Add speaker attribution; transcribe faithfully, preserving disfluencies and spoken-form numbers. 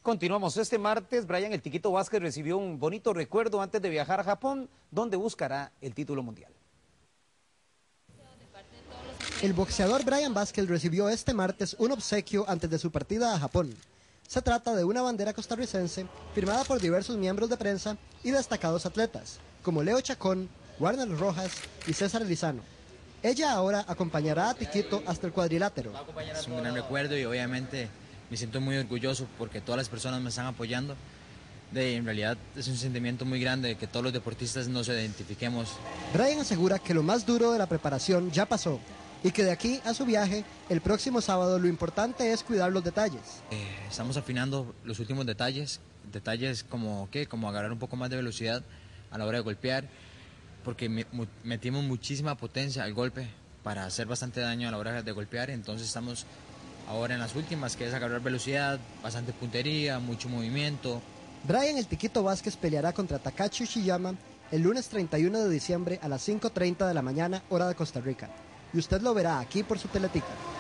Speaker 1: Continuamos. Este martes, Brian El Tiquito Vázquez recibió un bonito recuerdo antes de viajar a Japón, donde buscará el título mundial.
Speaker 2: El boxeador Brian Vázquez recibió este martes un obsequio antes de su partida a Japón. Se trata de una bandera costarricense firmada por diversos miembros de prensa y destacados atletas, como Leo Chacón, Warner Rojas y César Lizano. Ella ahora acompañará a Tiquito hasta el cuadrilátero.
Speaker 3: Es un gran recuerdo y obviamente me siento muy orgulloso porque todas las personas me están apoyando. De, en realidad es un sentimiento muy grande de que todos los deportistas nos identifiquemos.
Speaker 2: Brian asegura que lo más duro de la preparación ya pasó y que de aquí a su viaje, el próximo sábado, lo importante es cuidar los detalles.
Speaker 3: Eh, estamos afinando los últimos detalles, detalles como, ¿qué? como agarrar un poco más de velocidad a la hora de golpear, porque me, mu, metimos muchísima potencia al golpe para hacer bastante daño a la hora de golpear, entonces estamos ahora en las últimas, que es agarrar velocidad, bastante puntería, mucho movimiento.
Speaker 2: Brian El Tiquito Vázquez peleará contra Takashi Uchiyama el lunes treinta y uno de diciembre a las cinco treinta de la mañana, hora de Costa Rica. Y usted lo verá aquí por su Teletica.